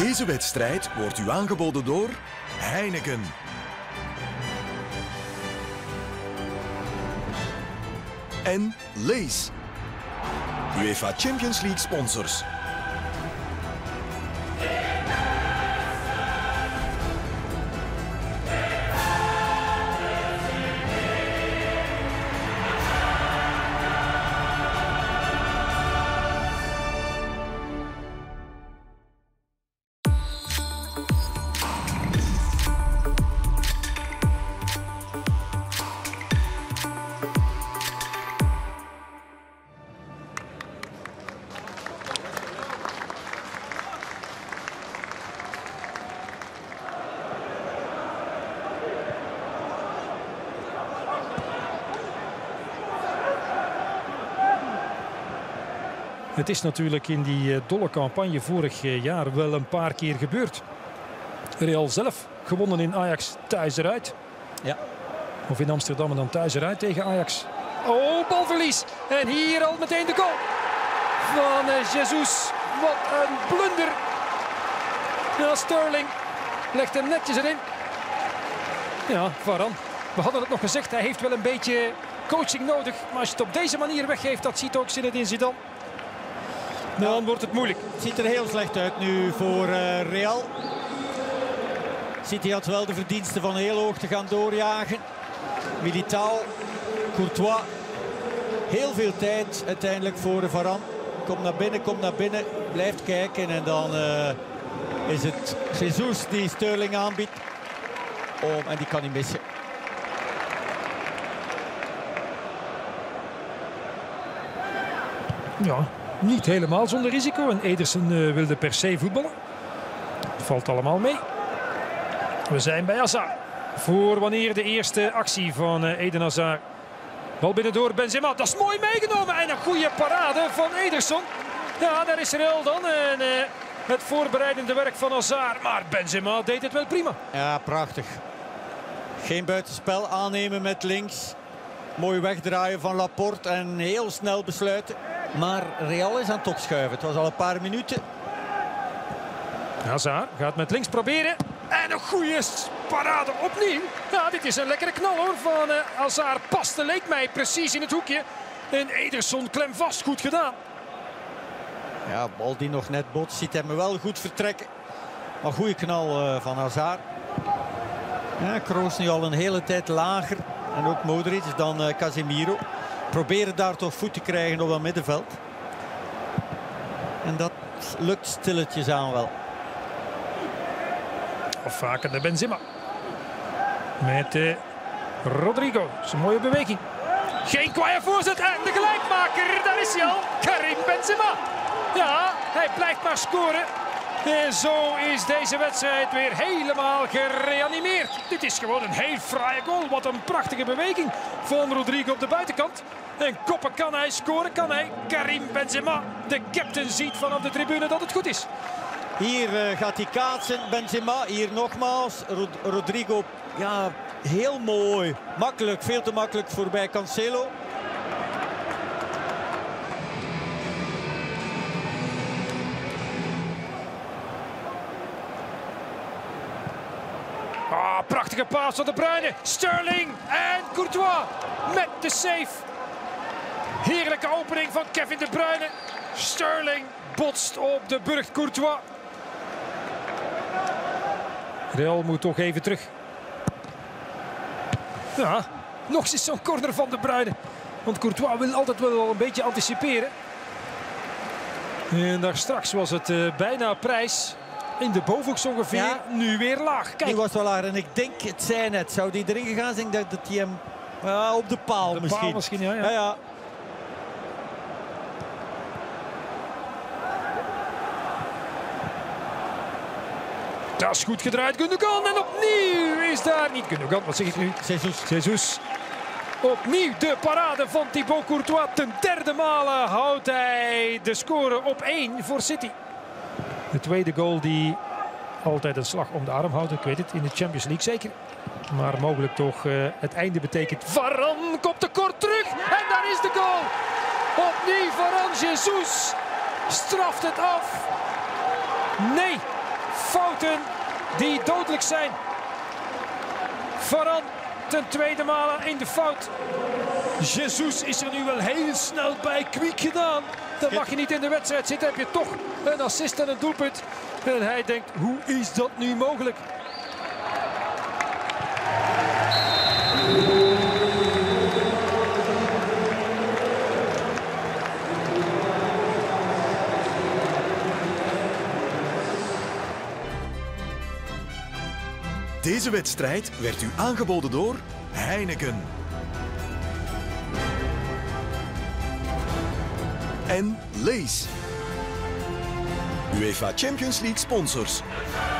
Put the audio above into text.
Deze wedstrijd wordt u aangeboden door Heineken. En Lees, UEFA Champions League sponsors. Het is natuurlijk in die dolle campagne vorig jaar wel een paar keer gebeurd. Real zelf gewonnen in Ajax thuis eruit. Ja. Of in Amsterdam en dan thuis eruit tegen Ajax. Oh, balverlies. En hier al meteen de goal van Jesus. Wat een blunder. Ja, Sterling legt hem netjes erin. Ja, Varane. We hadden het nog gezegd, hij heeft wel een beetje coaching nodig. Maar als je het op deze manier weggeeft, dat ziet ook Zinedine Zidane. Dan wordt het moeilijk. Het ziet er heel slecht uit nu voor Real. City had wel de verdienste van heel hoog te gaan doorjagen. Militao, Courtois. Heel veel tijd uiteindelijk voor Varane. Komt naar binnen, blijft kijken. En dan is het Jesus die Sterling aanbiedt. En die kan niet missen. Ja. Niet helemaal zonder risico. En Ederson wilde per se voetballen. Het valt allemaal mee. We zijn bij Hazard. Voor wanneer de eerste actie van Eden Hazard. Bal binnendoor Benzema. Dat is mooi meegenomen. En een goede parade van Ederson. Ja, daar is Real dan. En het voorbereidende werk van Hazard. Maar Benzema deed het wel prima. Ja, prachtig. Geen buitenspel aannemen met links. Mooi wegdraaien van Laporte. En heel snel besluiten. Maar Real is aan het opschuiven. Het was al een paar minuten. Hazard gaat met links proberen. En een goede parade opnieuw. Ja, dit is een lekkere knal hoor van Hazard. Paste, leek mij, precies in het hoekje. En Ederson klem vast, goed gedaan. Ja, bal die nog net botst. Ziet hem wel goed vertrekken. Maar goede knal van Hazard. Ja, Kroos nu al een hele tijd lager. En ook Modric dan Casemiro. Proberen daar toch voet te krijgen op het middenveld. En dat lukt stilletjes aan wel. Afvakende Benzema. Met Rodrigo. Dat is een mooie beweging. Geen kwaaie voorzet. En de gelijkmaker. Daar is hij al. Karim Benzema. Ja, hij blijft maar scoren. En zo is deze wedstrijd weer helemaal gereanimeerd. Dit is gewoon een heel fraaie goal. Wat een prachtige beweging van Rodrigo op de buitenkant. En koppen kan hij, scoren kan hij. Karim Benzema, de captain, ziet vanaf de tribune dat het goed is. Hier gaat hij kaatsen, Benzema. Hier nogmaals. Rodrigo, ja, heel mooi. Makkelijk, veel te makkelijk voorbij Cancelo. Prachtige paas van De Bruyne. Sterling en Courtois met de save. Heerlijke opening van Kevin De Bruyne. Sterling botst op de burcht Courtois. Real moet toch even terug. Ja, nog eens zo'n corner van De Bruyne. Want Courtois wil altijd wel een beetje anticiperen. En daar straks was het bijna prijs. In de bovenhoek ongeveer, ja. Nu weer laag. Kijk. Die was wel laag en ik denk, het zijn net. Zou die erin gegaan zijn? Ik denk dat hij hem op de paal de misschien. Paal misschien, ja. Ja. Dat is goed gedraaid, Gundogan. En opnieuw is daar niet Gundogan, wat zeg ik nu? Jesus. Opnieuw de parade van Thibaut Courtois. Ten derde male houdt hij de score op 1 voor City. De tweede goal die altijd een slag om de arm houdt. Ik weet het, in de Champions League zeker. Maar mogelijk toch het einde betekent. Varane komt tekort terug. En daar is de goal. Opnieuw Varane. Jesus straft het af. Nee. doelpunten die dodelijk zijn. Varane ten tweede maal in de fout. Jesus is er nu wel heel snel bij, kwiek gedaan. Dan mag je niet in de wedstrijd zitten, heb je toch een assist en een doelpunt. En hij denkt, hoe is dat nu mogelijk? Deze wedstrijd werd u aangeboden door Heineken. En Lees. UEFA Champions League sponsors.